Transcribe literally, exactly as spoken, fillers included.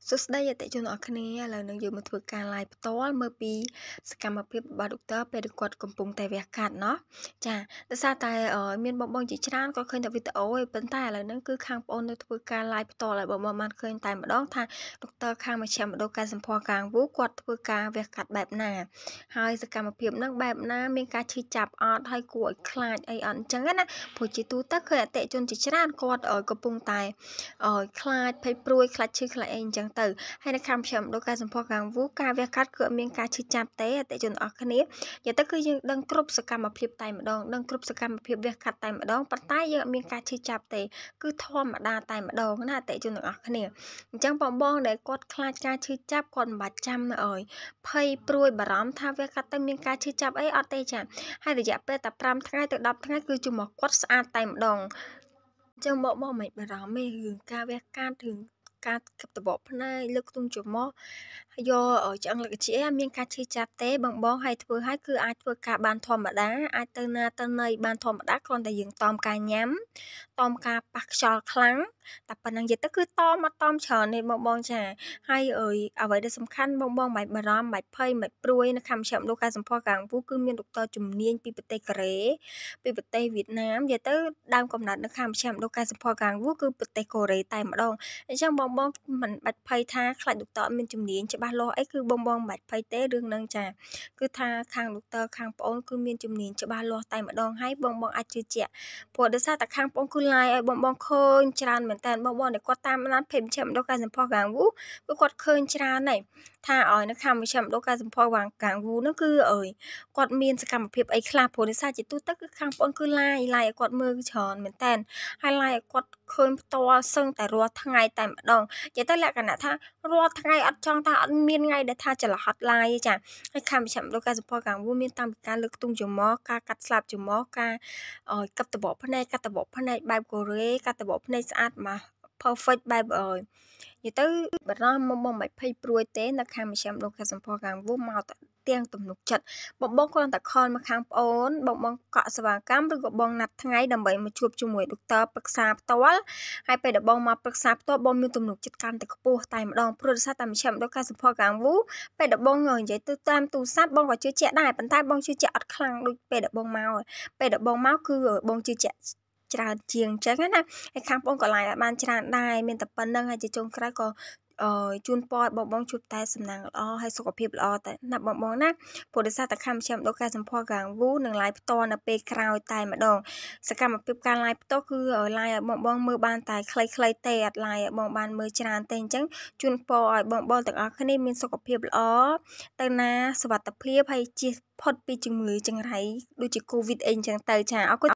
សួស្តីអតិថិជនទាំងអស់គ្នាឥឡូវនឹងយើងមកធ្វើការ live ផ្ទាល់មើលពីសកម្មភាពរបស់ Doctor ពេលគាត់កំពុងតែវះកាត់ណោះចាដោយសារតែមានបងបងជាច្រើនគាត់ឃើញតែវីដេអូឯងប៉ុន្តែឥឡូវហ្នឹងគឺខាងបងអូននៅធ្វើការ live ផ្ទាល់ហើយបងបងបានឃើញតែម្ដងថា Doctor ខាងមជ្ឈមណ្ឌលកែសម្ផស្សកាងវូគាត់ធ្វើការវះកាត់បែបណាហើយសកម្មភាពហ្នឹងបែបណាមានការឈឺចាប់អត់ហើយគួរឲ្យខ្លាចអីអត់អញ្ចឹងណាព្រោះជាទូទៅឃើញអតិថិជនជាច្រើនគាត់កំពុងតែខ្លាចភ័យព្រួយខ្លាចឈឺខ្លាចអីអញ្ចឹងទៅហើយនៅខាងមជ្ឈមណ្ឌលកែសម្ផស្សកាងវូការវះកាត់គឺអត់មានការឈឺចាប់ទេអតិថិជនអស់គ្នានិយាយទៅគឺយើងដឹងគ្រប់សកម្មភាពតែម្ដងដឹងគ្រប់សកម្មភាពវះកាត់តែម្ដងប៉ុន្តែយើងអត់មានការឈឺចាប់ទេគឺធម្មតាតែម្ដងណាអតិថិជនទាំងអស់គ្នាអញ្ចឹងបងបងដែលគាត់ខ្លាចការឈឺចាប់គាត់មិនបាច់ចាំអើយភ័យព្រួយបារម្ភថាវះកាត់ទៅមានការឈឺចាប់អីអត់ទេចាហើយរយៈពេលតែប្រាំថ្ងៃទៅដប់ថ្ងៃគឺជុំមកគាត់ស្អាតតែម្ដងអញ្ចឹងបងបងមិនបារម្ភទេរឿងការវះកាត់រឿងការគិតតបភ្នែកលើកខ្ទង់ច្រមុះយកឆ្អឹងលកជាមានការឈឺចាប់ទេបងបងហើយធ្វើឲ្យគឺអាចធ្វើការបានធម្មតាអាចទៅណាទៅណីបានធម្មតាគ្រាន់តែយើងតមការញ៉ាំតមការប៉ះខ្យល់ខ្លាំងតែប៉ុណ្ណឹងនិយាយទៅគឺតមអត់តមច្រើនទេបងបងចាហើយអើយអ្វីដែលសំខាន់បងបងមិនបារម្ភមិនភ័យមិនព្រួយនៅខាងមជ្ឈមណ្ឌលកែសម្ផស្សកាងវូគឺមានដុកទ័រជំនាញពីប្រទេសកូរ៉េពីប្រទេសវៀតណាមនិយាយទៅដើមកំណត់នៅខាងមជ្ឈមណ្ឌលកែសម្ផស្សកាងវូគឺប្រទេសកូរ៉េតែម្ដងអញ្ចឹងបងបងមិនបាច់ភ័យថាខ្លាចដុកទ័រមានជំនាញច្បាស់លាស់អីគឺបងបងមិនបាច់ភ័យទេរឿងហ្នឹងចាគឺថាខាងដុកទ័រខាងប្អូនគឺមានជំនាញច្បាស់លាស់តែម្ដងហើយបងបងអាចជឿជាក់ព្រោះដោយសារតែខាងប្អូនគឺ live ឲ្យបងបងឃើញច្រើនមែនតើបងបងដែលគាត់តាមដានเพจមជ្ឈមណ្ឌលកែសម្ផស្សកាងវូគឺគាត់ឃើញច្រើនហើយថាឲ្យនៅខាងមជ្ឈមណ្ឌលកែសម្ផស្សកាងវូហ្នឹងគឺអើយគាត់មានសកម្មភាពអីខ្លះព្រោះដោយសារជាទូទៅគឺខាងប្អូនគឺ live live ឲ្យគាត់មើលច្រើនមែនតើហើយ live ឲ្យគាត់ឃើញផ្ទាល់សឹងតែរាល់ថ្ងៃតែម្ដងនិយាយទៅលក្ខណៈថារាល់ថ្ងៃអត់ចង់ថាអត់មានថ្ងៃដែលថាចន្លោះហត់ live ទេចាហើយខាងមជ្ឈមណ្ឌលកែសម្ផស្សកាងវូមានតាមពីការលើកខ្ទង់ច្រមុះការកាត់ស្លាបច្រមុះការកាត់តបភ្នែកកាត់តបភ្នែកបែបកូរ៉េកាត់តបភ្នែកស្អាតមក perfect បែបអើយនិយាយទៅបារម្ភមកមិនភ័យព្រួយទេនៅខាងមជ្ឈមណ្ឌលកែសម្ផស្សកាងវូមកទាំងទំនុកចិត្តបងបងគ្រាន់តែខលមកខាងប្អូនបងបងកក់សេវាកម្មឬក៏បងណាត់ថ្ងៃដើម្បីមកជួបជាមួយដុកទ័រប្រឹក្សាផ្ទាល់ហើយពេលដែលបងមកប្រឹក្សាផ្ទាល់បងមានទំនុកចិត្តកាន់តែខ្ពស់តែម្ដងព្រោះដោយសារតែមជ្ឈមណ្ឌលកែសម្ផស្សកាងវូពេលដែលបងនិយាយទៅតាមទូរស័ព្ទបងក៏ជឿជាក់ដែរប៉ុន្តែបងជឿជាក់អត់ខ្លាំងដូចពេលដែលបងមកពេលដែលបងមកគឺបងជឿជាក់ច្រើនជាងអញ្ចឹងណាហើយខាងបងក៏ឡាយបានច្រើនដែរមានតែប៉ុណ្្នឹងហើយជាចុងក្រោយក៏អឺជូនពរបងបងជួបតែសំណាងល្អហើយសុខភាពល្អតែណាបងបងណាព្រោះដោយសារតែខាងមជ្ឈមណ្ឌលកែសម្ផស្សកាងវូនឹងឡាយផ្ទាល់នៅពេលក្រោយតែម្ដងសកម្មភាពការឡាយផ្ទាល់គឺឡាយឲ្យបងបងមើលបានតែខ្លីៗទេអត់ឡាយឲ្យបងបានមើលច្រើនទេអញ្ចឹងជូនពរឲ្យបងបងទាំងអស់គ្នាមានសុខភាពល្អទៅណាសុវត្ថិភាពហើយជៀសផុតពីជំងឺចង្រៃដូចជា COVID អីអញ្ចឹងទៅចាអរគុណ